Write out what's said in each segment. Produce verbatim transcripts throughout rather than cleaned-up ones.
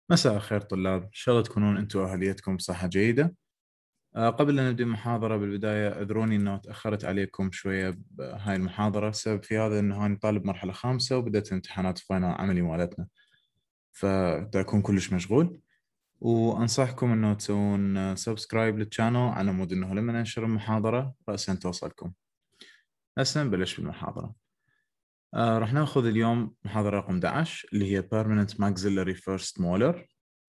مساء الخير طلاب، إن شاء الله تكونون أنتم وأهليتكم بصحة جيدة. أه قبل أن نبدأ المحاضرة بالبداية أذروني أنه تأخرت عليكم شوية بهاي المحاضرة. السبب في هذا أنه أنا طالب مرحلة خامسة وبدأت امتحانات الفاينل عملي مالتنا، فأكون كلش مشغول. وأنصحكم أنه تسوون سبسكرايب للشانل على مود أنه لما ننشر المحاضرة رأسا توصلكم. هسه نبلش بالمحاضرة. آه راح ناخذ اليوم محاضرة رقم أحد عشر اللي هي Permanent Maxillary First Molar.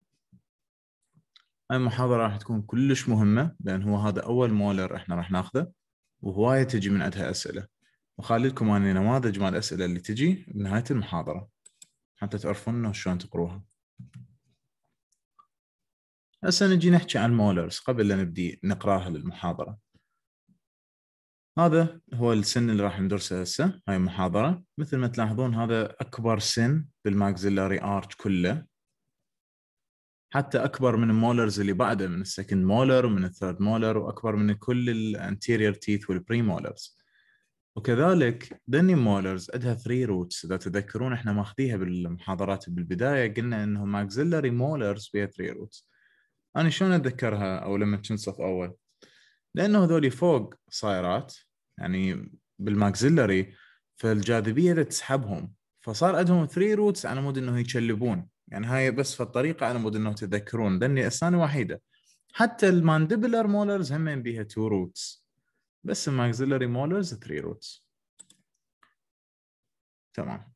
هاي المحاضرة راح تكون كلش مهمة لأن هو هذا أول مولر إحنا راح ناخذه، وهواية تجي من عندها أسئلة، وخلي لكم أنا نماذج مال الأسئلة اللي تجي بنهاية المحاضرة حتى تعرفون إنه شلون تقروها. هسه نجي نحكي عن مولرز قبل لا نبدي نقراها للمحاضرة. هذا هو السن اللي راح ندرسه هسه. هاي المحاضرة مثل ما تلاحظون هذا أكبر سن بالماكسيلاري آرش كله، حتى أكبر من المولرز اللي بعده، من السكند مولر ومن الثيرد مولر، وأكبر من كل الانتيريور تيث والبري مولرز. وكذلك دني مولرز عندها ثري روتس. إذا تذكرون إحنا ماخذيها بالمحاضرات بالبداية، قلنا إنه ماكسيلاري مولرز بها ثري روتس. أنا شلون أتذكرها أو لما كنت صف أول؟ لأنه هذولي فوق صايرات يعني بالماكسيلاري، فالجاذبية اللي تسحبهم، فصار عندهم ثري روتس على مود إنه يشلبون. يعني هاي بس في الطريقة على مود إنه تذكرون دني أسنان وحيدة. حتى المانديبلر مولرز هم بيها تو روتس، بس الماكسيلاري مولرز ثري روتس. تمام.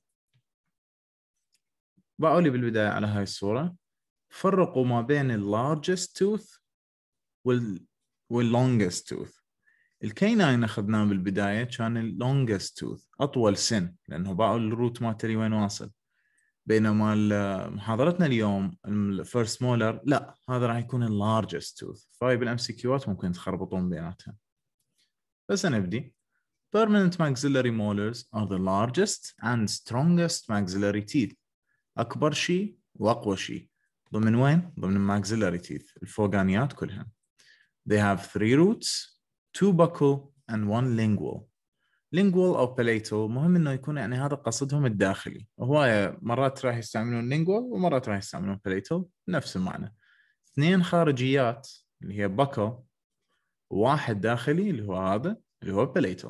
باعوا لي بالبداية على هاي الصورة، فرقوا ما بين اللارجست توث وال واللونجست توث. الكيناين اخذناه بالبداية كان اللونجست توث، أطول سن، لأنه باعوا الروت ما تري وين واصل. بينما محاضرتنا اليوم الفيرست مولر لا، هذا راح يكون اللارجست توث. فهاي بالام سي كيوات ممكن تخربطون بيناتها. بس نبدي. Permanent maxillary molars are the largest and strongest maxillary teeth. أكبر شيء وأقوى شيء ضمن وين؟ ضمن maxillary teeth، الفوقانيات كلها. They have three roots, two buccal and one lingual. lingual أو palatal مهم إنه يكون يعني هذا قصدهم الداخلي. وهواية مرات راح يستعملون lingual ومرات راح يستعملون palatal، نفس المعنى. اثنين خارجيات اللي هي buccal، وواحد داخلي اللي هو هذا اللي هو palatal.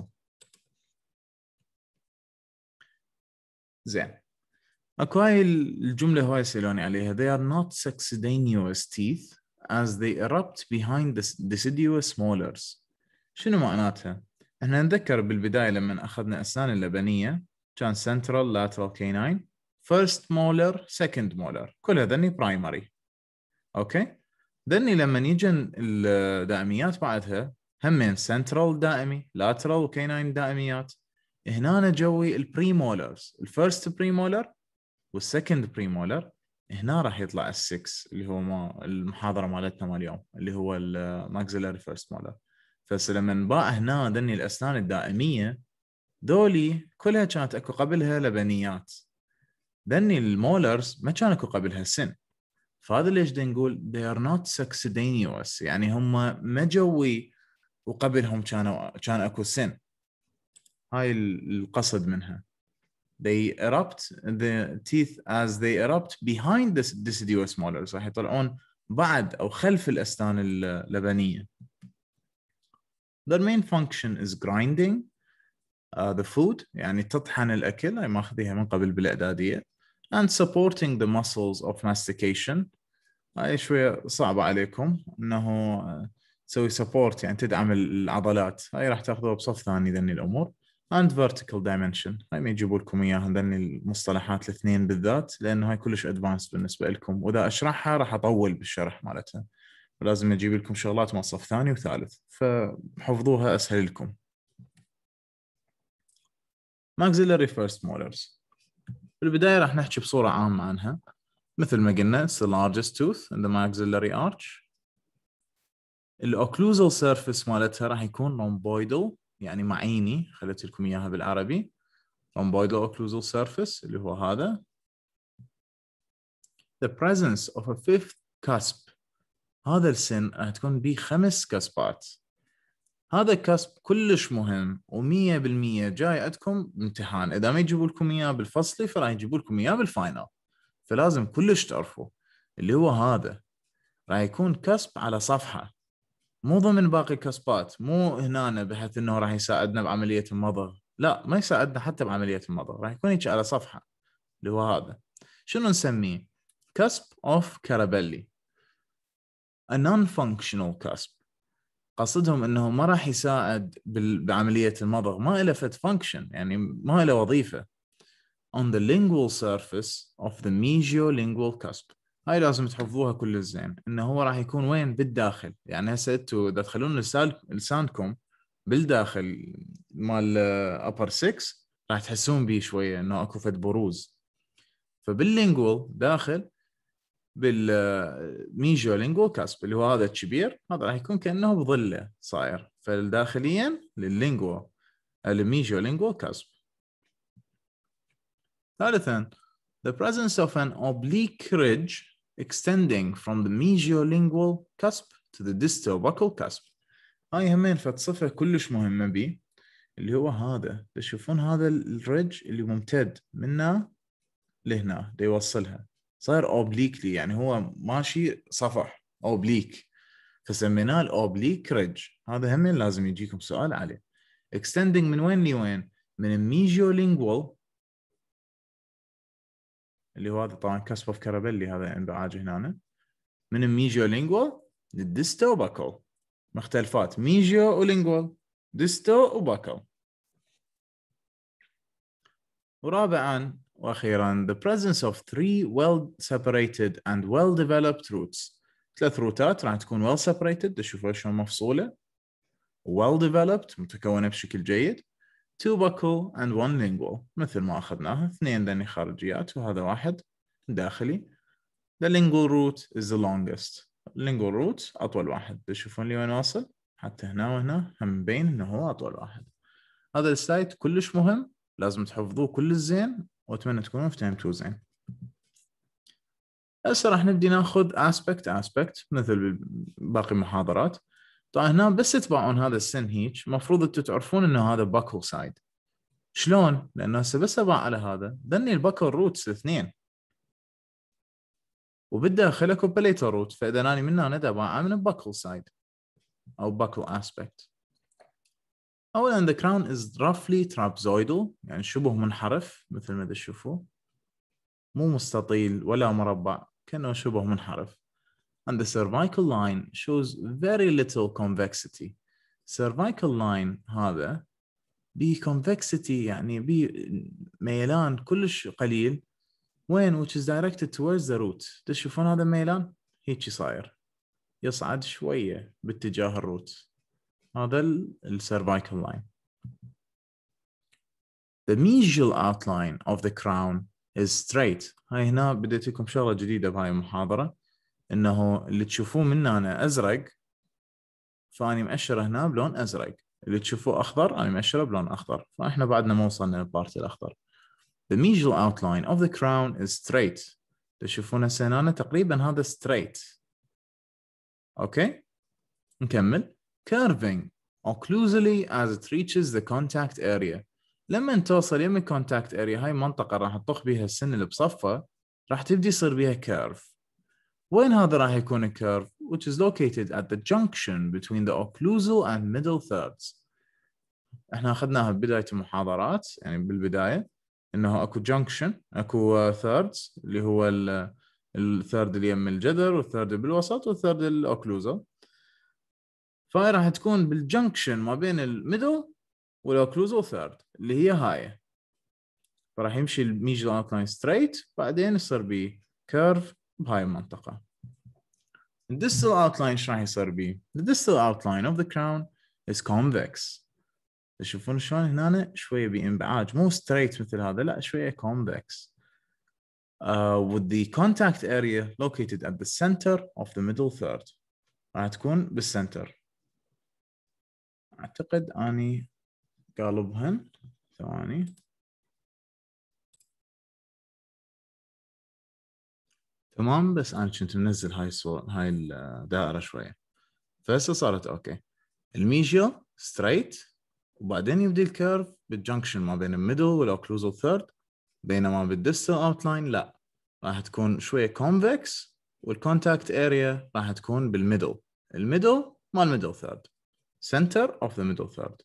زين. اكو هاي الجملة هواي يسألوني عليها. They are not succedaneous teeth as they erupt behind the deciduous molars. شنو معناتها؟ احنا نذكر بالبداية لما أخذنا أسنان اللبنية كان central lateral canine first molar second molar، كل هذني primary. أوكي؟ ذني لما يجن الدائميات بعدها همين central دائمي lateral canine دائميات. هنا جوي البري مولرز، الفيرست بري مولر والسكند بري مولر. هنا راح يطلع السكس اللي هو ما المحاضرة مالتنا مال اليوم اللي هو الماكسيلاري فيرست مولر. فس لما نباع هنا ذني الأسنان الدائمية ذولي كلها كانت أكو قبلها لبنيات. ذني المولرز ما كان أكو قبلها سن، فهذا ليش دا نقول they are not succedaneous، يعني هم ما جوي وقبلهم كانوا كان أكو سن. هاي القصد منها. They erupt the teeth as they erupt behind the deciduous molars، راح يطلعون بعد أو خلف الأسنان اللبنية. Their main function is grinding uh, the food، يعني تطحن الأكل، هاي ماخذيها من قبل بالإعدادية. and supporting the muscles of mastication. هاي شوية صعبة عليكم إنه تسوي support يعني تدعم العضلات، هاي راح تاخذوها بصف ثاني ذني الأمور. and vertical dimension، هاي ما يجيبوا لكم إياها ذني المصطلحات الاثنين بالذات، لأنه هاي كلش advanced بالنسبة لكم، وإذا أشرحها راح أطول بالشرح مالتها، ولازم أجيب لكم شغلات مع صف ثاني وثالث، فحفظوها أسهل لكم. maxillary first molars بالبداية راح نحكي بصورة عامة عنها. مثل ما قلنا it's the largest tooth in the maxillary arch. الأوكلوزال سيرفيس مالتها راح يكون rhomboidal، يعني معيني، خليت لكم إياها بالعربي rhomboidal occlusal surface اللي هو هذا. The presence of a fifth cusp، هذا السن راح تكون به خمس كسبات. هذا الكسب كلش مهم ومية بالمية جاي عندكم امتحان. إذا ما يجيبوا لكم إياه بالفصلي فراح يجيبوا لكم إياه بالفاينل، فلازم كلش تعرفوا. اللي هو هذا راح يكون كسب على صفحة، مو ضمن باقي الكسبات، مو هنا بحيث انه راح يساعدنا بعملية المضغ، لا ما يساعدنا حتى بعملية المضغ، راح يكون هيك على صفحة اللي هو هذا. شنو نسميه؟ كسب اوف كارابيلي. a non-functional كسب، قصدهم انه ما راح يساعد بعملية المضغ، ما له فد function، يعني ما له وظيفة. on the lingual surface of the mesiolingual cusp. هاي لازم تحفظوها كل الزين، انه هو راح يكون وين؟ بالداخل. يعني هسه انتوا اذا تخلون لسانكم بالداخل مال upper six راح تحسون بيه شويه انه اكو فد بروز. فباللينجوال داخل بالميجيولينجوال كاسب اللي هو هذا الكبير، هذا راح يكون كانه بظله صاير، فداخليا لللينجوال الميجيولينجوال كاسب. ثالثا the presence of an oblique ridge extending from the mesiolingual cusp to the distobuccal cusp. هاي همين فد صفة كلش مهمة بي، اللي هو هذا. تشوفون هذا الريدج اللي ممتد منه لهنا دا يوصلها، صاير اوبليكلي، يعني هو ماشي صفح اوبليك، فسميناه الاوبليك ريدج. هذا همين لازم يجيكم سؤال عليه. extending من وين لوين؟ من الميجيولينجوال اللي هو هذا طبعا كسب اوف كارابيلي، هذا انبعاج هنا، من الميجيولينجوال للديستوباكل. مختلفات ميجيو ولينجوال، ديستو وباكل. ورابعا واخيرا the presence of three well separated and well developed roots. ثلاث روتات راح تكون well separated، تشوفوا شلون مفصوله، well developed متكونه بشكل جيد، two buccal and one lingual مثل ما اخذناها، اثنين ذني خارجيات وهذا واحد داخلي. the lingual root is the longest. lingual root اطول واحد، تشوفون لي وين واصل، حتى هنا وهنا هم مبين انه هو اطول واحد. هذا السلايد كلش مهم، لازم تحفظوه كل الزين، واتمنى تكونوا فهمتوه زين. هسه راح نبدي ناخذ aspect aspect مثل باقي المحاضرات. طبعا هنا بس تتبعون هذا السن هيك، المفروض انتم تعرفون انه هذا باكل سايد. شلون؟ لانه هسه بس ابع على هذا ذني الباكل روتس الاثنين، وبالداخل اكو بليتر روت، فاذا اني من هنا ابع من باكل سايد او باكل aspect. اولا the crown is roughly trapezoidal، يعني شبه منحرف مثل ما تشوفوا، مو مستطيل ولا مربع، كأنه شبه منحرف. and the cervical line shows very little convexity. cervical line هذا بي convexity، يعني بي ميلان كلش قليل، وين؟ which is directed towards the root. تشوفون هذا ميلان هيك صاير، يصعد شوية باتجاه الروت. هذا ال cervical line. the mesial outline of the crown is straight. هاي هنا بديت لكم شغلة جديدة بهاي المحاضرة، انه اللي تشوفوه من هنا ازرق فاني مأشره هنا بلون ازرق، اللي تشوفوه اخضر انا مأشره بلون اخضر، فاحنا بعدنا ما وصلنا للبارت الاخضر. the mesial outline of the crown is straight. تشوفون هسه هنا تقريبا هذا straight. اوكي نكمل. curving occlusally as it reaches the contact area. لما توصل يم الكونتاكت اريا، هاي المنطقه راح تطخ بيها السن اللي بصفه، راح تبدي يصير بيها كيرف. وين هذا راح يكون الكيرف؟ which is located at the junction between the occlusal and middle thirds. احنا اخذناها ببدايه المحاضرات، يعني بالبدايه انه اكو junction، اكو thirds اللي هو الثيرد اللي يم الجذر، والثيرد بالوسط، والثيرد الاوكلوزال. فهي راح تكون بالجنكشن ما بين الميدل والاوكلوزال ثيرد اللي هي هاي. فراح يمشي الميجل اوتلاين ستريت، بعدين يصير بيه كيرف بهاي المنطقه. الديستال اوتلاين ايش راح يصير بيه؟ The distal outline of the crown is convex. تشوفون شلون هنا شويه بانبعاج، مو ستريت مثل هذا، لا شويه convex. Uh, with the contact area located at the center of the middle third. راح تكون بالسنتر. اعتقد اني قالبهن، ثواني. تمام، بس انا كنت منزل هاي الصور، هاي الدائره شويه، فهسه صارت اوكي. الميجيال ستريت، وبعدين يبدي الكيرف بالجنكشن ما بين الميدل والاوكلوزال ثيرد، بينما بالديستال اوتلاين لا، راح تكون شويه كونفكس والcontact area راح تكون بالmiddle. الميدل مال middle third. Center of the middle third.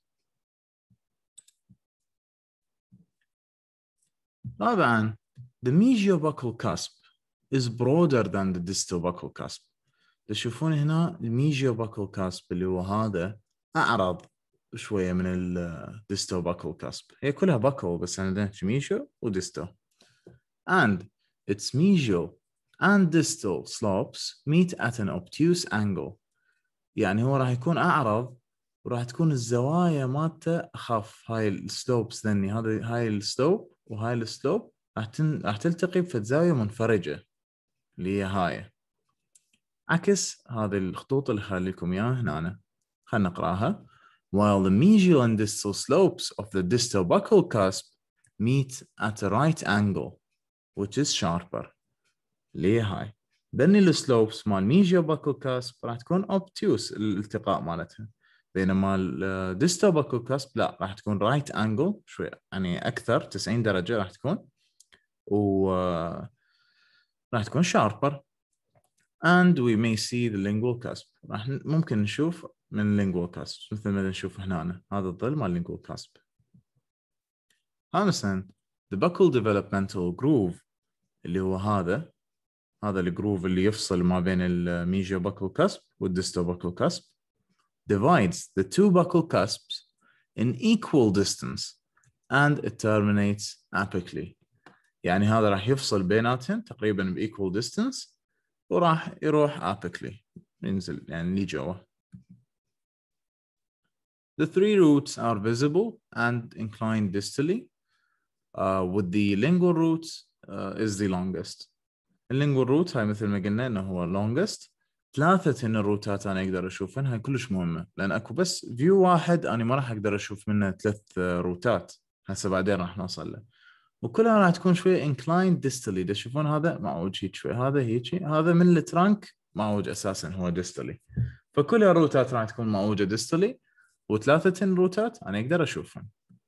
رابعاً, the mesial-buccal cusp is broader than the distal-buccal cusp. تشوفون هنا الميجيو-buccal cusp اللي هو هذا أعرض شوية من ال distal-buccal cusp. هي كلها buccal بس عندنا ميجيو و distal. And its mesial and distal slopes meet at an obtuse angle. يعني هو راح يكون أعرض وراح تكون الزوايا مالته أخف. هاي السلوبس ذني هذا هاي السلوب وهاي السلوب راح تن... راح تلتقي في زاوية منفرجة اللي هي هاي. عكس هذه الخطوط اللي خليكم إياها هنا. خلنا نقراها. While the mesial and distal slopes of the distal buccal cusp meet at a right angle which is sharper. اللي هي هاي. ذني السلوبس مال ميجيو buccal cusp راح تكون obtuse الالتقاء مالتها. بينما الديستال buccal cusp لا راح تكون right angle شوي يعني أكثر تسعين درجة راح تكون و راح تكون sharper. And we may see the lingual cusp. راح ممكن نشوف من lingual cusp مثل ما نشوف هنا هذا الظل مال lingual cusp. خامساً the buccal developmental groove اللي هو هذا هذا الجروف اللي يفصل ما بين الميجيو buccal cusp والديستال buccal cusp divides the two buccal cusps in equal distance and it terminates apically. يعني هذا راح يفصل بيناتهم تقريبا ب equal distance وراح يروح apically ينزل يعني لي جوا. The three roots are visible and inclined distally uh, with the lingual root uh, is the longest. اللينجوال روت هاي مثل ما قلنا انه هو longest. ثلاثة من الروتات انا اقدر اشوفها هاي كلش مهمة لان اكو بس فيو واحد انا ما راح اقدر اشوف منه ثلاث روتات هسه بعدين راح نوصل له وكلها راح تكون شوية inclined distally. تشوفون هذا معوج هيك شوي هذا هيك هذا من الترانك معوج اساسا هو distally فكل الروتات راح تكون معوجة distally وثلاثة روتات انا اقدر اشوفهم.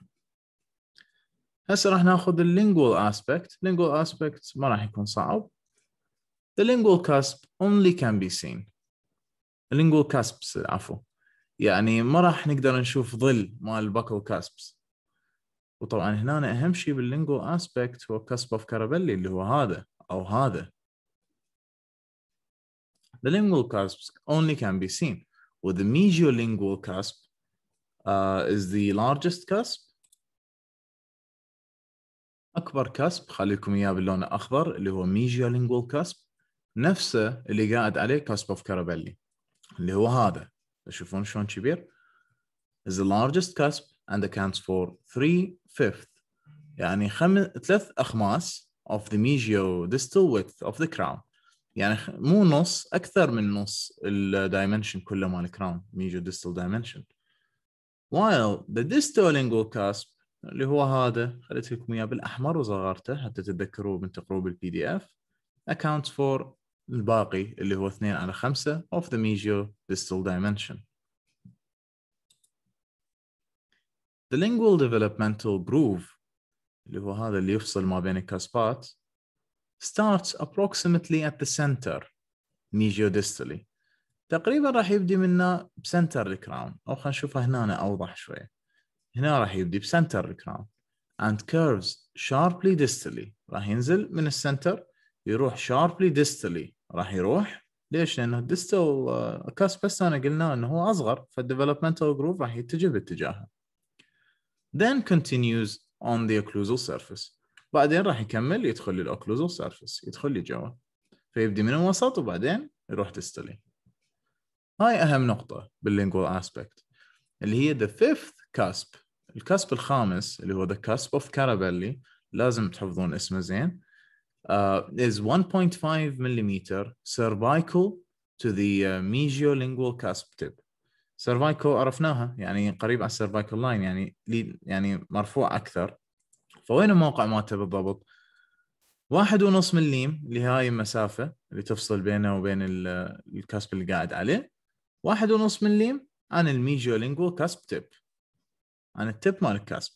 هسه راح ناخذ اللينجوال aspect. lingual aspect ما راح يكون صعب. The lingual cusp only can be seen. lingual cusps عفوا يعني ما راح نقدر نشوف ظل مال buccal cusps. وطبعا هنا أهم شيء بالlingual aspect هو cusp of Carabelli اللي هو هذا أو هذا. The lingual cusps only can be seen with the mesiolingual cusp uh, is the largest cusp. أكبر كاسب خليكم إياه باللون الأخضر اللي هو mesiolingual cusp نفسه اللي قاعد عليه cusp of Carabelli اللي هو هذا. تشوفون شلون كبير؟ is the largest cusp and accounts for three fifth يعني خم... ثلاث أخماس of the mesiodistal width of the crown. يعني مو نص أكثر من نص ال dimension كله مال crown mesiodistal dimension. while the distolingual cusp اللي هو هذا خليت لكم إياه بالأحمر وصغرته حتى تتذكروه من تقروه بالبي دي اف accounts for الباقي اللي هو اثنين على خمسة of the mesiodistal dimension. The lingual developmental groove اللي هو هذا اللي يفصل ما بين الكاسبات starts approximately at the center mesiodistally. تقريبا راح يبدي منا بسنتر الكراون أو خلينا نشوفها هنا أوضح شوية. هنا راح يبدي بسنتر الكراون and curves sharply distally. راح ينزل من السنتر يروح sharply distally. راح يروح ليش؟ لأنه distal كاسب بس أنا قلنا أنه هو أصغر فالdevelopmental groove راح يتجه باتجاهه. then continues on the occlusal surface. بعدين راح يكمل يدخل للأوكلوزال سيرفيس يدخل لي جوا فيبدي من الوسط وبعدين يروح ديستلي. هاي أهم نقطة باللينجوال aspect اللي هي the fifth cusp. الكاسب الخامس اللي هو the cusp of Carabelli لازم تحفظون اسمه زين uh, is one point five millimeter cervical to the uh, mesiolingual cusp tip. cervical عرفناها يعني قريب على cervical line يعني يعني مرفوع أكثر. فوين الموقع مالته بالضبط؟ واحد ونص مليم اللي هاي المسافة اللي تفصل بينه وبين الكاسب اللي قاعد عليه. واحد ونص مليم عن الميجيولينجوال كاسب تيب عن التيب مال الكاسب.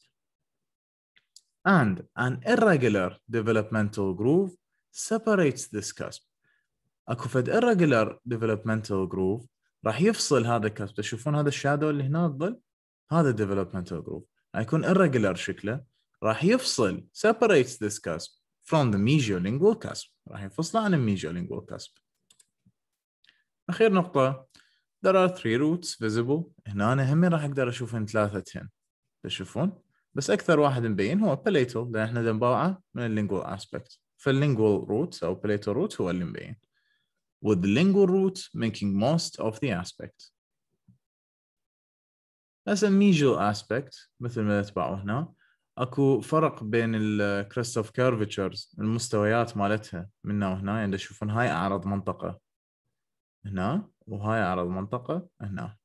And an irregular developmental groove separates this cusp. اكو فد irregular developmental groove راح يفصل هذا الكاسب. تشوفون هذا الشادو اللي هنا الظل، هذا developmental groove راح يكون irregular شكله، راح يفصل separates this cusp from the mesial-lingual cusp، راح يفصله عن الميجيولينجوال cusp. اخير نقطة، there are three roots visible. هنا أنا هم راح اقدر اشوفهم ثلاثتين، تشوفون؟ بس اكثر واحد مبين هو palatal، لان احنا نباعه من اللينجوال aspect، فاللينجوال root او palatal root هو اللي مبين، with the lingual root making most of the aspect. بس الميجيال aspect مثل ما تبعوا هنا اكو فرق بين ال crest of curvatures، المستويات مالتها من هنا وهنا. يعني تشوفون هاي اعرض منطقة هنا وهاي اعرض منطقة هنا.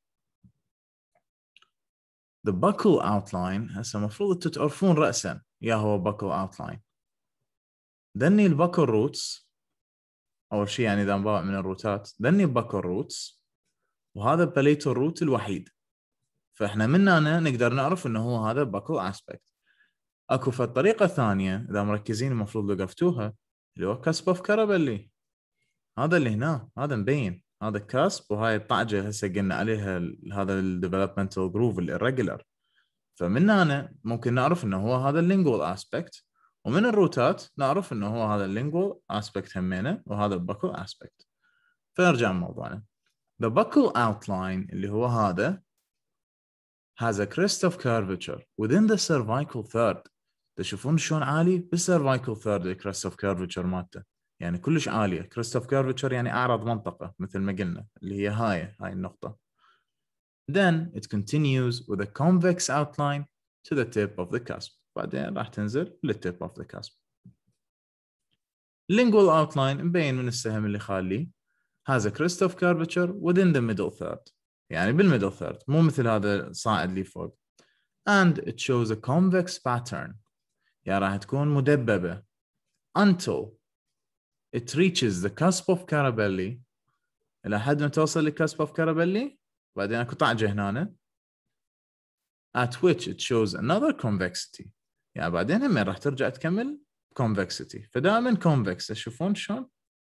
the buccal outline هسه المفروض انتم تعرفون رأسا يا هو buccal outline. ذني الباكل روتس اول شيء، يعني اذا نباوع من الروتات ذني الباكل روتس، وهذا الباليتو روت الوحيد. فاحنا من هنا نقدر نعرف انه هو هذا باكل اسبكت. اكو في الطريقه الثانيه اذا مركزين المفروض وقفتوها، اللي هو كاسب اوف كارابيلي، هذا اللي هنا هذا مبين، هذا الكاسب وهاي الطعجه هسه قلنا عليها هذا الديفلوبمنتال جروف الريجولر. فمن هنا ممكن نعرف انه هو هذا اللينجوال اسبكت، ومن الروتات نعرف انه هو هذا اللينجوال اسبكت همينه وهذا الباكل اسبكت. فنرجع لموضوعنا. The buccal outline اللي هو هذا has a crest of curvature within the cervical third. تشوفون شلون عالي بالcervical third ال crest of curvature مالته، يعني كلش عاليه. crest of curvature يعني اعرض منطقه مثل ما قلنا اللي هي هاي هاي النقطه. Then it continues with a convex outline to the tip of the cusp. بعدين راح تنزل للtip of the cusp. Lingual outline مبين من السهم اللي خالي has a crest of curvature within the middle third، يعني بالmiddle third مو مثل هذا الصاعد اللي فوق. And it shows a convex pattern، يعني راح تكون مدببة until it reaches the cusp of Carabelli، إلى حد ما توصل للcusp of Carabelli. بعدين أكو طعجة هنا at which it shows another convexity، يعني بعدين هم راح ترجع تكمل convexity. فدائما convex. تشوفون شلون؟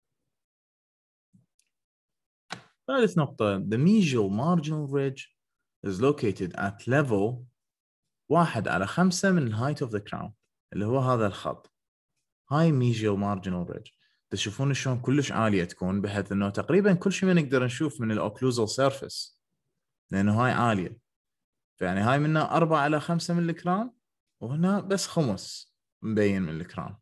ثالث نقطة، the mesial marginal ridge is located at level واحد على خمسة من height of the crown، اللي هو هذا الخط. هاي mesial marginal ridge تشوفون شلون كلش عالية تكون، بحيث انه تقريبا كل شيء ما نقدر نشوف من الاوكلوزال سيرفيس، لانه هاي عالية. فيعني هاي منها أربعة على خمسة من الكران، وهنا بس خمس مبين من الكران.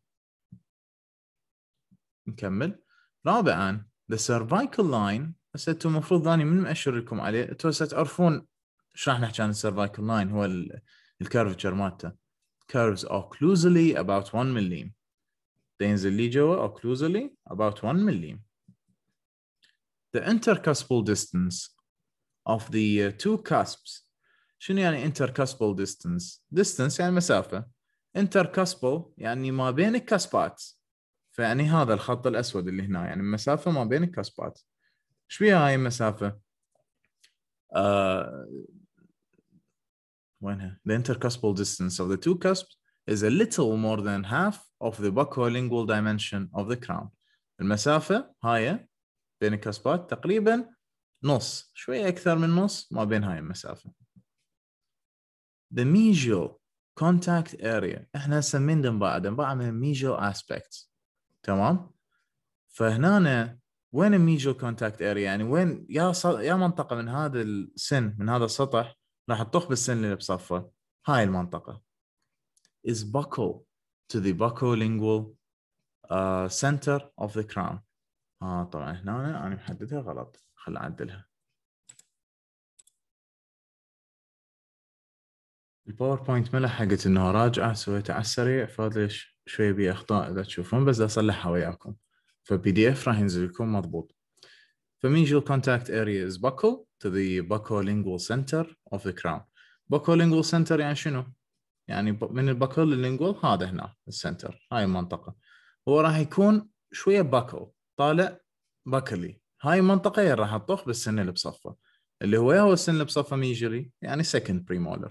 نكمل. رابعا the cervical line. هسه انتم المفروض ثاني من مأشر لكم عليه، انتم هسه تعرفون ايش راح نحكي عن السيرفايكال لاين. هو الكيرفتشر مالته curves occlusally about one millim. تنزل لي جوا occlusally about one millim. The intercuspal distance of the two cusps. شنو يعني intercuspal distance؟ distance يعني مسافة. intercuspal يعني ما بين الكاسبات. فيعني هذا الخط الأسود اللي هنا يعني مسافة ما بين الكاسبات. ايش بيها هاي المسافة؟ آه... وينها؟ The intercuspal distance of the two cusps is a little more than half of the buccolingual dimension of the crown. المسافة هاي بين الكاسبات تقريبا نص، شوية أكثر من نص ما بين هاي المسافة. The mesial contact area، احنا سمين دنباع دنباع من mesial aspects، تمام؟ فهنا وين الميجيال كونتاكت اريا؟ يعني وين يا ص... يا منطقه من هذا السن، من هذا السطح راح تطخ بالسن اللي بصفه. هاي المنطقه is buccal to the buccolingual uh, center of the crown. اه طبعا هنا انا محددها غلط، خل اعدلها. الباوربوينت ما لحقت انها راجعه، سويتها على السريع، فليش شوي بي اخطاء اذا تشوفون، بس اصلحها وياكم. فبي دي اف راح ينزل لكم مضبوط. The mesial contact area is buccal to the buccolingual center of the crown. buccolingual center يعني شنو؟ يعني من البكل لللينجوال هذا هنا السنتر، هاي المنطقة. هو راح يكون شوية buccal طالع buccally. هاي المنطقة راح تطخ بالسن اللي بصفه، اللي هو هو السن اللي بصفه ميجري يعني second premolar.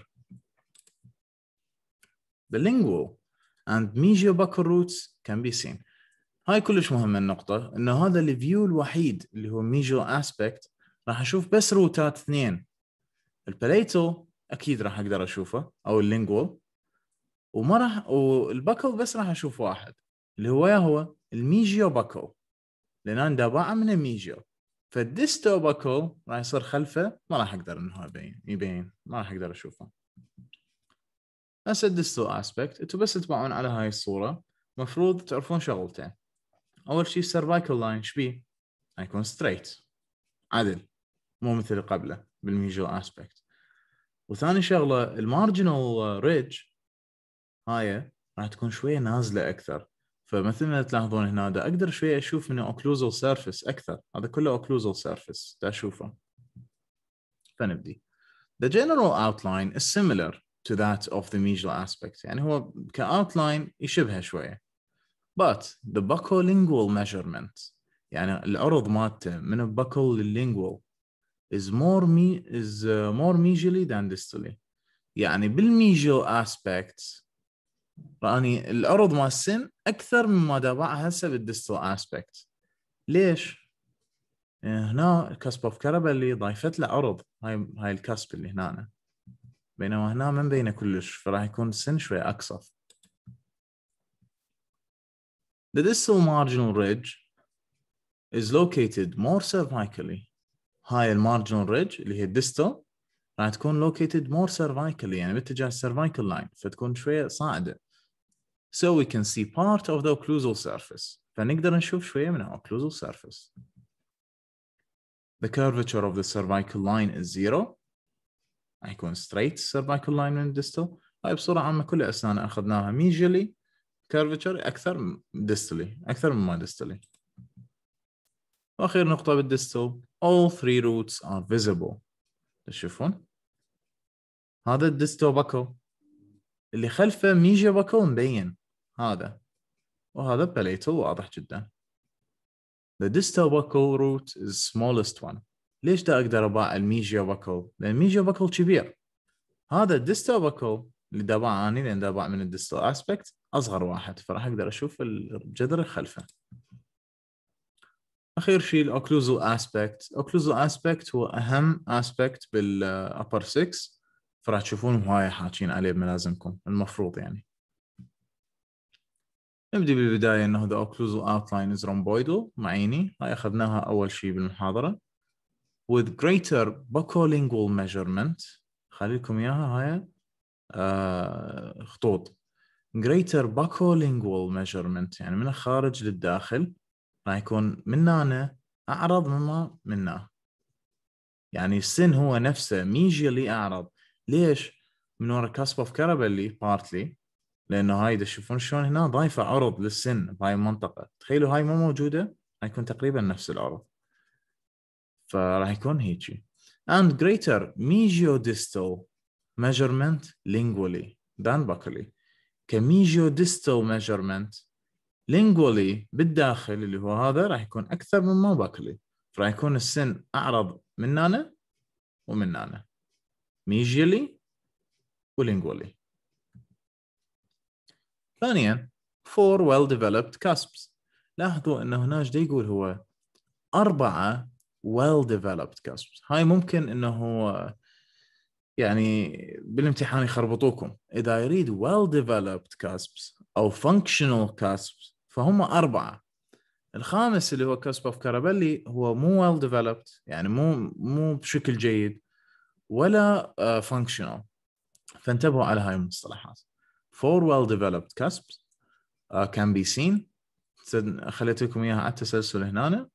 The lingual and mesial buccal roots can be seen. هاي كلش مهمة النقطة، انه هذا الفيو الوحيد اللي هو ميجو اسبكت راح اشوف بس روتات اثنين. الباليتو اكيد راح اقدر اشوفه، او اللينجوال، وما راح، والباكل بس راح اشوف واحد اللي هو يا هو الميجيو باكل، لان انا دابعه من الميجيو. فالديستو باكل راح يصير خلفه، ما راح اقدر انه يبين يبين ما راح اقدر اشوفه. هسه الديستو اسبكت انتم بس تتبعون على هاي الصورة مفروض تعرفون شغلتين. اول شيء السيرفايكل لاين شبيه؟ يكون ستريت عدل، مو مثل اللي قبله بالميجو اسبكت. وثاني شغله المارجنال ريدج هاي راح تكون شويه نازله اكثر. فمثل ما تلاحظون هنا دا اقدر شويه اشوف من اوكلوزال سيرفيس اكثر، هذا كله اوكلوزال سيرفيس دا اشوفه. فنبدي. The general outline is similar to that of the mesial aspect، يعني هو كاوتلاين يشبه شويه. But the buccolingual measurement، يعني العرض مالته من البكل لللينجوال is more me is uh, more mesially than distally. يعني بالميجو aspects راني العرض مال السن اكثر مما دابعها هسه بالديستال اسبكت. ليش؟ يعني هنا الكسب اوف كربا اللي ضايفت له عرض، هاي هاي الكسب اللي هنا، بينما هنا ما مبينه كلش، فراح يكون السن شوي اقصف. The distal marginal ridge is located more cervically. هاي المارجنال ريدج اللي هي الديستال راح تكون located more cervically، يعني باتجاه السيرفايكال لاين، فتكون شويه صاعده. So we can see part of the occlusal surface، فنقدر نشوف شويه من occlusal surface. The curvature of the cervical line is zero، راح يكون straight cervical line من الديستال. هاي بصوره عامه كل الاسنان اخذناها medially curvature اكثر distally، اكثر مما distally. واخير نقطه بالديستال all three roots are visible. تشوفون هذا الديستو باكو اللي خلفه ميجا باكو مبين هذا، وهذا باليتو واضح جدا. The distal buccal root is smallest one. ليش دا اقدر اباع الميجا باكل؟ لان الميجا باكل كبير. هذا الديستال باكل اللي دا اباع اني، لان دا اباع من الديستال اسبكت اصغر واحد، فراح اقدر اشوف الجذر الخلفه. اخير شيء الاوكلوزال اسبكت. الاوكلوزال اسبكت هو اهم اسبكت بالابر ستة، فراح تشوفون هوايه حاكين عليه بملازمكم المفروض. يعني نبدي بالبدايه انه the occlusal outline is rhomboidal معيني، هاي اخذناها اول شيء بالمحاضره. with greater buccolingual measurement، خلي لكم اياها هاي آه خطوط. greater buccolingual measurement يعني من الخارج للداخل راح يكون من هنا اعرض مما منا. يعني السن هو نفسه ميجيالي اعرض. ليش؟ من ورا كاسب اوف كارابلي بارتلي، لانه هاي تشوفون شلون هنا ضايفه عرض للسن بهاي المنطقه. تخيلوا هاي ما موجوده، هيكون تقريبا نفس العرض، فراح يكون هيجي. and greater megiodistal measurement lingually than buccally. كميجيوديستال measurement lingually بالداخل اللي هو هذا راح يكون اكثر مما buccally، فراح يكون السن اعرض من هنا ومن هنا ميجيالي ولينجولي. ثانيا four well developed cusps. لاحظوا انه هنا ايش يقول هو أربعة well developed cusps. هاي ممكن انه يعني بالامتحان يخربطوكم. اذا يريد well developed cusps او functional cusps فهم أربعة. الخامس اللي هو cusp of كارابلي هو مو well developed، يعني مو مو بشكل جيد ولا uh, functional، فانتبهوا على هاي المصطلحات. four well developed cusps uh, can be seen. خليت لكم اياها على التسلسل هنا،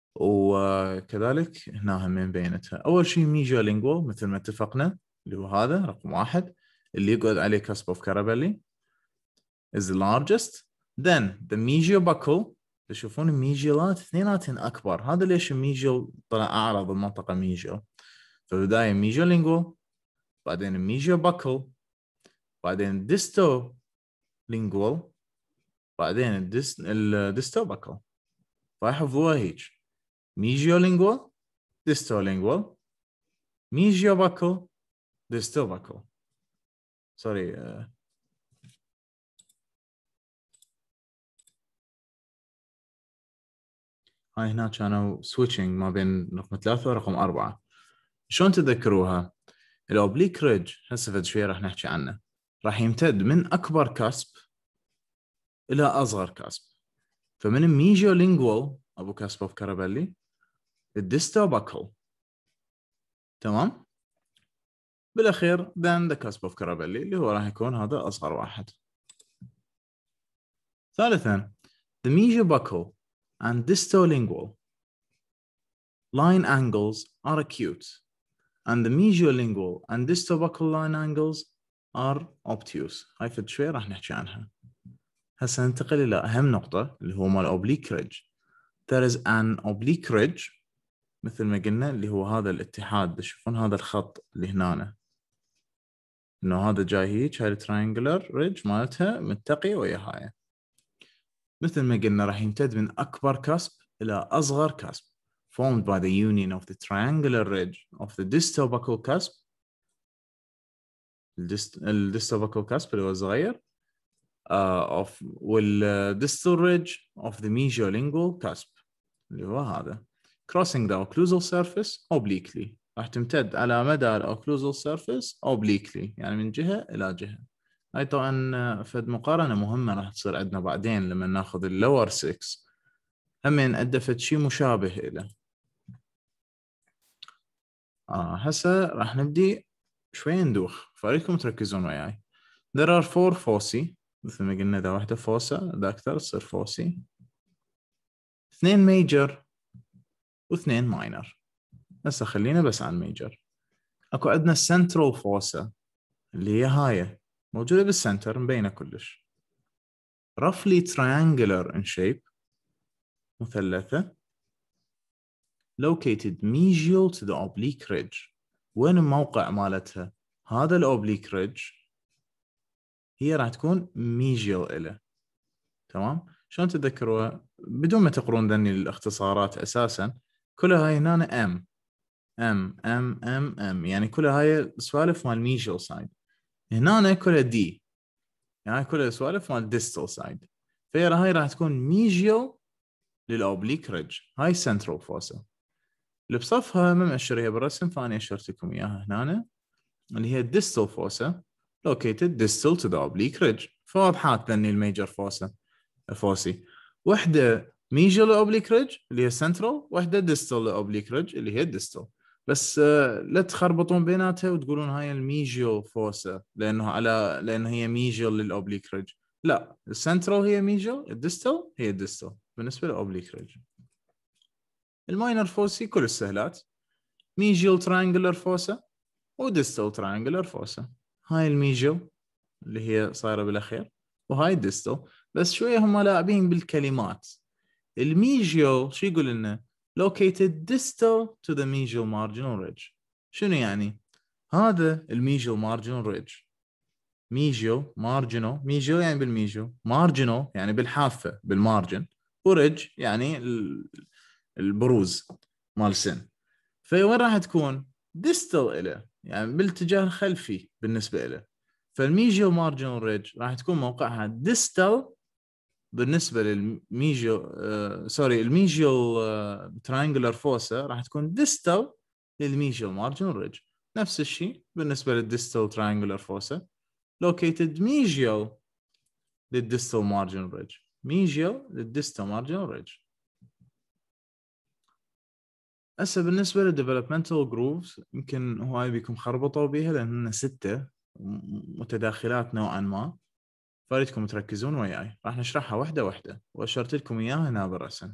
وكذلك هنا هم بينتها. اول شيء ميجا لينجو مثل ما اتفقنا اللي هو هذا رقم واحد اللي يقعد عليه كاسب اوف كارابلي is the largest. then the medial buccal، تشوفون الميجيلات اثنيناتهن اكبر. هذا ليش الميجيل طلع اعرض المنطقه ميجيل. فبدايه ميجا لينجو، بعدين الميجا باكل، بعدين ديستو لينجوال، بعدين الديس الديستو باكل. فيحفظوها هيك ميجيولينجوال ديستولينجوال ميجيوباكل ديستوباكل. سوري هاي هنا كانوا سويتشنج ما بين رقم ثلاثة ورقم أربعة. شلون تذكروها؟ الأوبليك ريدج هسه فد شوية راح نحكي عنه، راح يمتد من أكبر كاسب إلى أصغر كاسب. فمن ميجو لينجوال أبو كاسب أوف كارابيلي الديستو باكل، تمام؟ بالأخير then the cusp of كارابيلي اللي هو راح يكون هذا أصغر واحد. ثالثاً the mesial-buccal and distolingual line angles are acute and the mesial-lingual and distobuccal line angles are obtuse. هاي فد شوي راح نحكي عنها. هسه ننتقل إلى أهم نقطة اللي هو مال oblique ridge. There is an oblique ridge مثل ما قلنا اللي هو هذا الاتحاد، تشوفون هذا الخط اللي هنا إنه هذا جاي هيك، هاي triangular ridge مالتها متقي ويا هاي. مثل ما قلنا راح يمتد من أكبر كاسب إلى أصغر كاسب formed by the union of the triangular ridge of the distobuccal cusp الديستوباكال كاسب اللي هو الصغير uh, of والdistal ridge of the mesiolingual cusp اللي هو هذا crossing the occlusal surface obliquely. راح تمتد على مدى الأوكلوزال سيرفيس obliquely، يعني من جهة إلى جهة. هاي طبعا فد مقارنة مهمة راح تصير عندنا بعدين لما ناخذ اللور ستة، همين أدى فد شيء مشابه إله. آه هسه راح نبدي شوي ندوخ، فأريدكم تركزون وياي. There are four foci، مثل ما قلنا إذا واحدة فوسا إذا أكثر تصير فوسي. اثنين ميجر واثنين ماينر. هسه خلينا بس عن ميجر. أكو عندنا central fossa اللي هي هاي موجودة بالسنتر مبينة كلش. roughly triangular in shape، مثلثة. located mesial to the oblique ridge. وين الموقع مالتها؟ هذا الأوبليك ridge هي راح تكون mesial إله، تمام؟ شلون تتذكروها؟ بدون ما تقرون ذني الاختصارات أساساً، كلها هاي هنا M M M M M، يعني كلها هاي سوالف مال mesial side. هنا كلها D، يعني كلها سوالف مال distal side. فهي هاي راح تكون mesial للأوبليك ridge. هاي central fossa اللي بصفها ما مأشرها بالرسم، فأنا أشرت لكم إياها هنا اللي هي distal fossa located distal to the oblique ridge. فواضحات ذني الميجر fossa فوسي، وحدة ميجر لأوبليك ريدج اللي هي central، وحدة distal لأوبليك ريدج اللي هي distal. بس لا تخربطون بيناتها وتقولون هاي الميجيو فوسا لأنه على لأنه هي ميجر للأوبليك ريدج. لا، السنترال هي ميجر، الديستال هي distal بالنسبة لأوبليك ريدج. الماينر فوسي كل السهلات، ميجيال تريانجلر فوسا وديستال تريانجلر فوسا. هاي الميجيال اللي هي صايرة بالأخير، وهاي الديستال بس شوية هم لاعبين بالكلمات. الميجيال شو يقول لنا؟ located distal to the medial marginal ridge. شنو يعني؟ هذا الميجيال marginal ridge. medial marginal medial يعني بالميجيال، marginal يعني بالحافة بالمارجن، وريدج يعني البروز مال سن. فوين راح تكون؟ distal إله، يعني بالاتجاه الخلفي بالنسبة له. فالميجيال مارجنال ريدج راح تكون موقعها ديستال بالنسبة للميجيال آه، سوري الميجيال آه، تريانجلر فوسا راح تكون ديستال للميجيال مارجنال ريدج. نفس الشيء بالنسبة للديستال تريانجلر فوسا located ميجيال للديستال مارجنال ريدج، ميجيال للديستال مارجنال ريدج. هسه بالنسبة للديفلوبمنتال جروفز يمكن هواي بيكم خربطوا بيها لأننا ستة متداخلات نوعا ما، فاريدكم تركزون وياي. راح نشرحها واحدة واحدة وأشرت لكم إياها هنا بالرسم.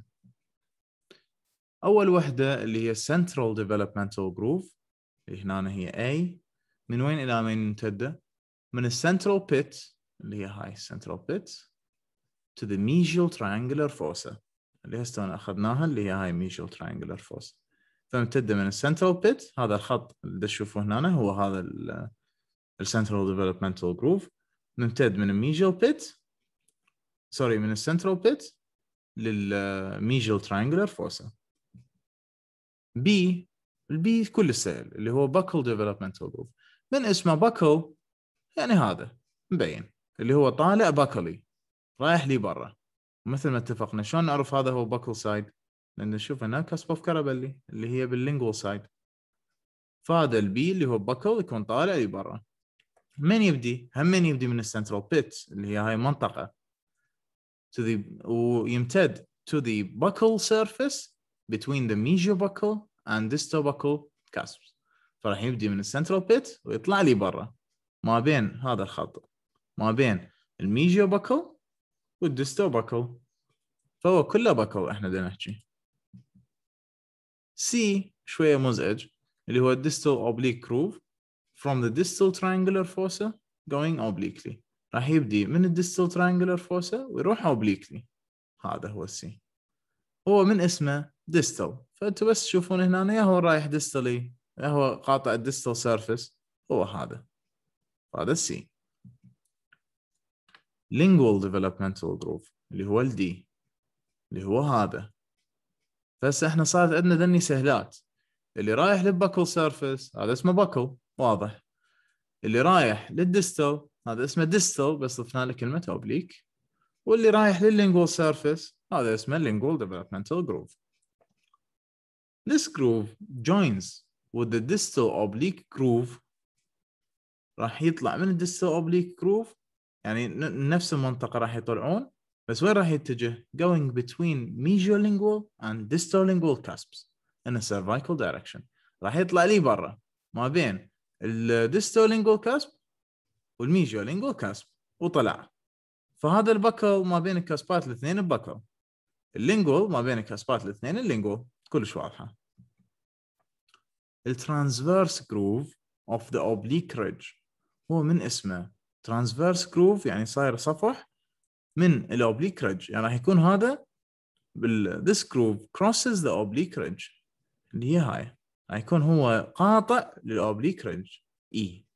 أول واحدة اللي هي Central Developmental Groove اللي هنا هي A. من وين إلى وين ممتدة؟ من السنترال بيت اللي هي هاي Central Pit to the Mesial Triangular Fossa اللي هسه أخذناها اللي هي هاي Mesial Triangular Fossa. فممتدة من السنترال بيت، هذا الخط اللي تشوفوه هنا هو هذا السنترال ديفلوبمنتال جروف، ممتد من الميجيال بيت سوري من السنترال بيت للميجيال تريانجلر فوسا. بي البي كل السهل اللي هو باكل ديفلوبمنتال جروف. من اسمه باكل يعني هذا مبين اللي هو طالع باكلي رايح لي برا، مثل ما اتفقنا. شلون نعرف هذا هو باكل سايد؟ لان نشوف هنا كاسب اوف كارابلي اللي هي باللينجوال سايد. فهذا البي اللي هو بكل يكون طالع لبرا. من يبدي؟ هم من يبدي من السنترال بيت اللي هي هاي المنطقه to the ويمتد to the buccal surface between the mesial-buccal and distal-buccal cusps. فراح يبدي من السنترال بيت ويطلع لي برا ما بين هذا الخط ما بين الميجيو-buccal والديستال-buccal. فهو كله buccal احنا بدنا نحكي. C شويه مزعج اللي هو distal oblique groove from the distal triangular fossa going obliquely. راح يبدي من الديستال triangular fossa ويروح obliquely. هذا هو السي. هو من اسمه distal، فانتوا بس تشوفون هنا يا هو رايح distally يا هو قاطع الديستال سيرفيس، هو هذا هذا السي. lingual developmental groove اللي هو الدي اللي هو هذا. بس احنا صارت عندنا ذني سهلات. اللي رايح للباكل سيرفيس هذا اسمه باكل واضح. اللي رايح للديستال هذا اسمه ديستال بس ضفنا له كلمه اوبليك. واللي رايح لللينجوال سيرفيس هذا اسمه lingual developmental groove. This groove joins with the distal oblique groove. راح يطلع من الديستال oblique groove يعني نفس المنطقة راح يطلعون، بس وين راح يتجه؟ going between mesial-lingual and distal-lingual cusps in a cervical direction. راح يطلع لي برا ما بين الديستال-lingual cusp والميجيال-lingual cusp وطلع. فهذا البكل ما بين الكاسبات الاثنين البكل. اللينجوال ما بين الكاسبات الاثنين اللينجوال. كلش واضحة. الترانسفيرس groove of the oblique ridge هو من اسمه ترانسفيرس جروف يعني صاير صفح من الاوبليك ريدج، يعني راح يكون هذا بال this groove crosses the oblique ridge اللي هي هاي، راح يكون هو قاطع للاوبليك ريدج اي.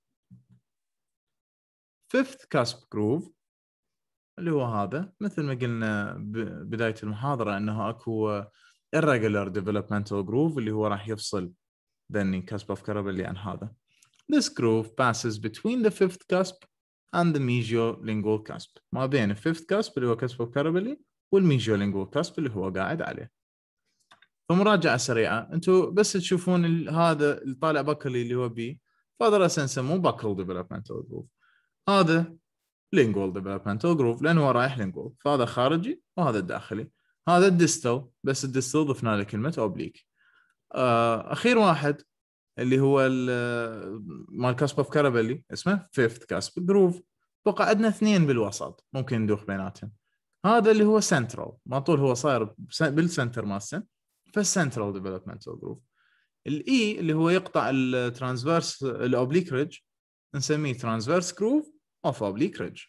fifth cusp groove اللي هو هذا مثل ما قلنا بداية المحاضرة انه اكو irregular developmental groove اللي هو راح يفصل بين cusp of Carabelli عن هذا. This groove passes between the fifth cusp and the mesial-lingual cusp ما بين الفيفث cusp اللي هو cusp of Carabelli والmesial-lingual cusp اللي هو قاعد عليه. فمراجعة سريعة انتم بس تشوفون هذا اللي طالع بكلي اللي هو بي، فهذا راسا نسموه buccal developmental groove. هذا lingual developmental groove لانه هو رايح lingual، فهذا خارجي وهذا الداخلي. هذا الديستال بس الديستال ضفنا له كلمة اوبليك. اخير واحد اللي هو مال كاسب اوف كارابلي اسمه فيفث كاسب جروف. بقى عندنا اثنين بالوسط ممكن ندوخ بيناتهم. هذا اللي هو سنترال ما طول هو صاير بالسنتر مالسن فالسنترال ديفلوبمنتال جروف. الاي اللي هو يقطع الترانسفيرس الاوبليك ريدج نسميه ترانسفيرس جروف اوف اوبليك ريدج.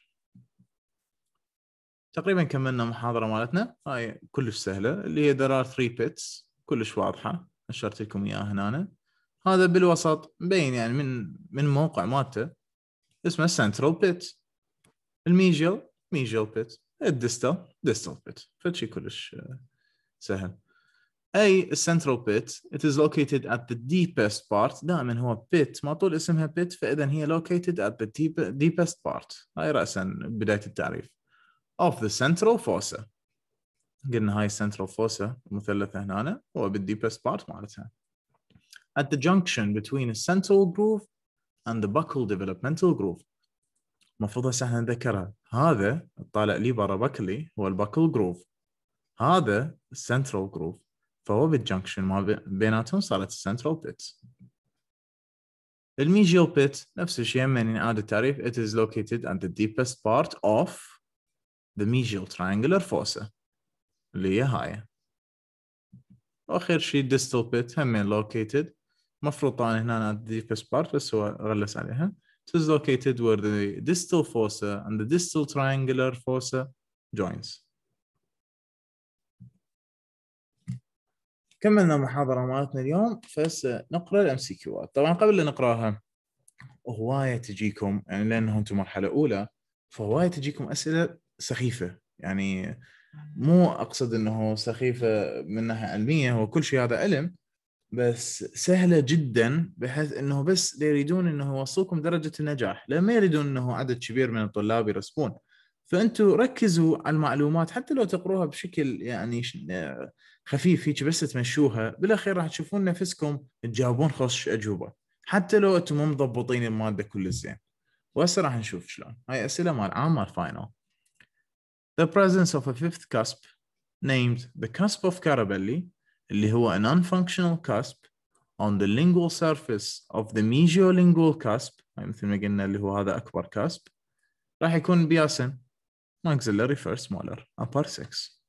تقريبا كملنا محاضره مالتنا هاي كلش سهله اللي هي there are three pits كلش واضحه نشرت لكم اياها هنا. هذا بالوسط مبين يعني من من موقع مالته اسمه سنترال بيت. الميجيال ميجيال بيت. الديستال ديستال بيت. فشي كلش سهل. اي السنترال بيت it is located at the deepest part. دائما هو بيت ما طول اسمها بيت فاذا هي located at the deep, deepest part. هاي راسا بدايه التعريف of the central fossa. قلنا هاي central fossa مثلثه هنا هو بالdeepest part مالتها. at the junction between a central groove and the buccal developmental groove. المفروض هسه احنا نذكرها. هذا الطالع لي برا بكلي هو الباكل جروف، هذا السنترال جروف، فهو بالجنكشن ما بيناتهم صارت السنترال بيت. الميجيال بيت نفس الشيء من اعاده التعريف it is located at the deepest part of the mesial triangular fossa اللي هي هاي. واخر شيء distal bit هم located مفروض طبعا هنا at the deepest part بس هو غلس عليها. It is located where the distal fossa and the distal triangular fossa joins. كملنا محاضرة مالتنا اليوم فس نقرأ الام سي كيوات. طبعا قبل لا نقراها هواية تجيكم يعني لأنه أنتم مرحلة أولى فهواية تجيكم أسئلة سخيفة، يعني مو أقصد أنه سخيفة من ناحية علمية، هو كل شيء هذا علم بس سهلة جدا بحيث أنه بس يريدون أنه يوصلكم درجة النجاح، لا ما يريدون أنه عدد كبير من الطلاب يرسبون. فأنتوا ركزوا على المعلومات، حتى لو تقروها بشكل يعني خفيف هيك بس تمشوها، بالأخير راح تشوفون نفسكم تجاوبون خش أجوبة، حتى لو أنتم مو مضبطين المادة كل الزين. وهسه راح نشوف شلون. هاي أسئلة مال عام مال فاينل. The presence of a fifth cusp named the cusp of Carabelli اللي هو a non-functional cusp on the lingual surface of the mesiolingual cusp، مثل ما قلنا اللي هو هذا أكبر cusp، راح يكون بياسن maxillary first molar upper six.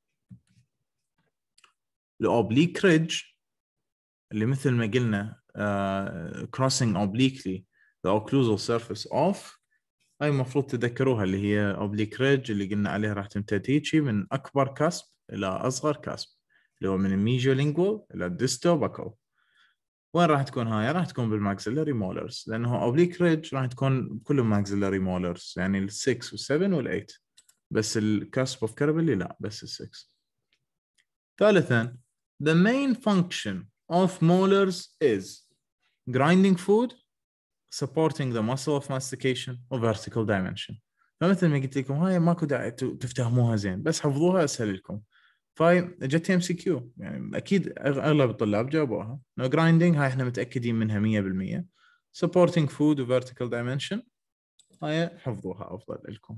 الأوبليك ريدج اللي مثل ما قلنا uh, crossing obliquely the occlusal surface of، هاي المفروض تذكروها اللي هي اوبليك ريدج اللي قلنا عليها راح تمتد هيجي من اكبر كاسب الى اصغر كاسب، اللي هو من الميجو لينجوال الى الديستو باكو. وين راح تكون هاي؟ راح تكون بالماكسيلاري مولرز، لانه اوبليك ريدج راح تكون بكل ماكسيلاري مولرز، يعني ال6 وال7 وال8، بس الكاسب اوف كاربلي لا، بس ال6. ثالثا the main function of molars is grinding food, supporting the muscle of mastication و vertical dimension. فمثل ما قلت لكم هاي ماكو داعي تفتهموها زين، بس حفظوها اسهل لكم. فاي جت ام سي كيو، يعني اكيد اغلب الطلاب جابوها. نو جرايندينج هاي احنا متاكدين منها مية بالمية. supporting food و vertical dimension هاي حفظوها افضل لكم.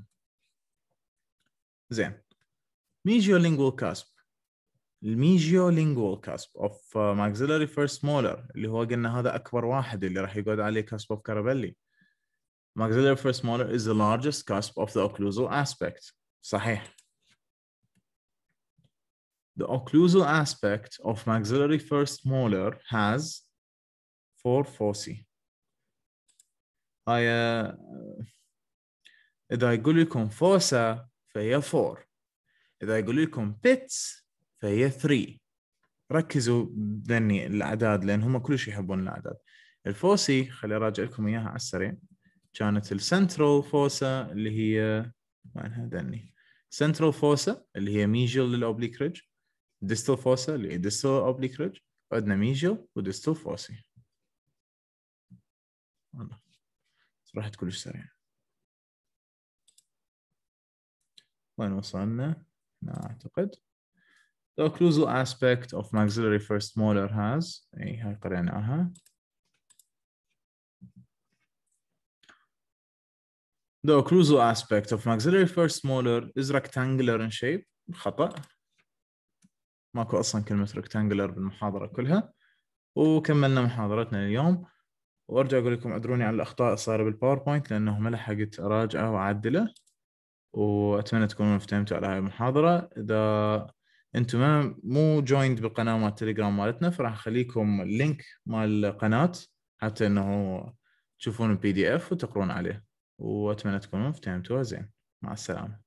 زين. mesiolingual cusp. الميجيولينجوال كاسب اوف maxillary first molar اللي هو قلنا هذا اكبر واحد اللي راح يقعد عليه كاسب اوف كارابيلي. maxillary first molar is the largest cusp of the occlusal aspect. صحيح. The occlusal aspect of maxillary first molar has four foci. هاي إذا يقول لكم فوسا فهي four، إذا يقول لكم bits فهي three. ركزوا بذني الأعداد لأن هم كلش يحبون الأعداد. الفوسي خلي أراجع لكم إياها على السريع. كانت السنترال فوسا اللي هي معناها ذني سنترال فوسا اللي هي ميجل للأوبليك ريدج، ديستال فوسا اللي هي ديستال أوبليك ريدج، عندنا ميجل وديستال فوسي. والله رحت كلش سريع. وين وصلنا؟ لا أعتقد. The occlusal aspect of maxillary first molar has، أي هاي قرأناها. The occlusal aspect of maxillary first molar is rectangular in shape. خطأ. ماكو أصلا كلمة rectangular بالمحاضرة كلها. وكملنا محاضرتنا اليوم. وارجع اقول لكم اعذروني على الاخطاء الصايره بالباوربوينت لانه ما لحقت اراجعه واعدله، واتمنى تكونوا فهمتوا على هاي المحاضره. اذا انتم ما مو جويند بالقناه مال التليجرام مالتنا فراح اخليكم اللينك مال القناه حتى انه تشوفون البي دي اف وتقرون عليه، واتمنى تكونوا فهمتوها زين. مع السلامه.